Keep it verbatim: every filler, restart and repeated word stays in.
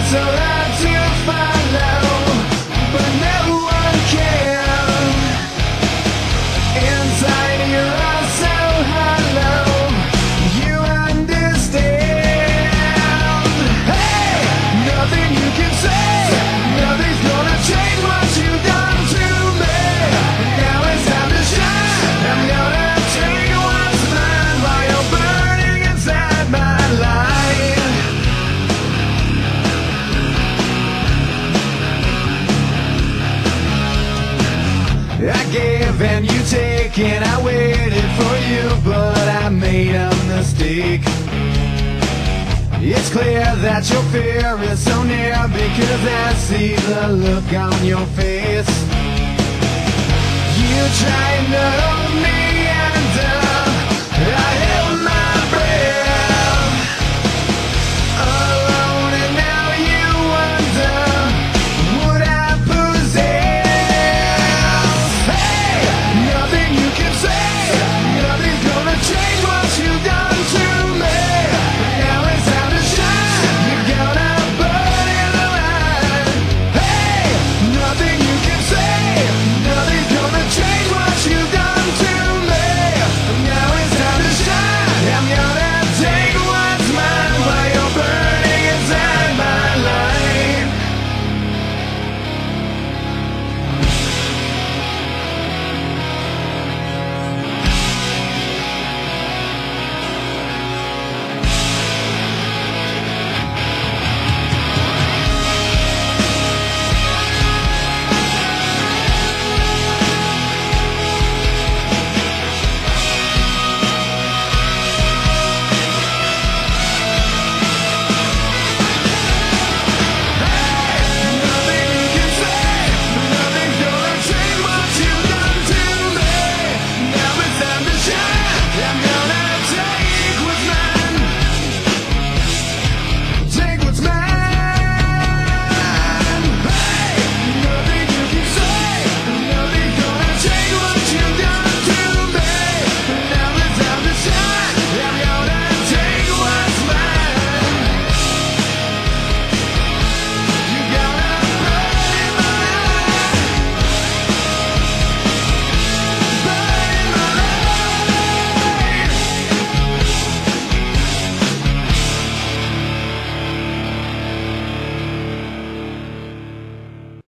so hard to follow, but no one can. Inside you're all so hollow, you understand. Hey, nothing you can say, nothing's gonna change what you've done to me. Now it's time to shine, I'm gonna take what's mine while you're burning inside my light. I gave and you take and I waited for you, but I made a mistake. It's clear that your fear is so near, because I see the look on your face. You try to hold me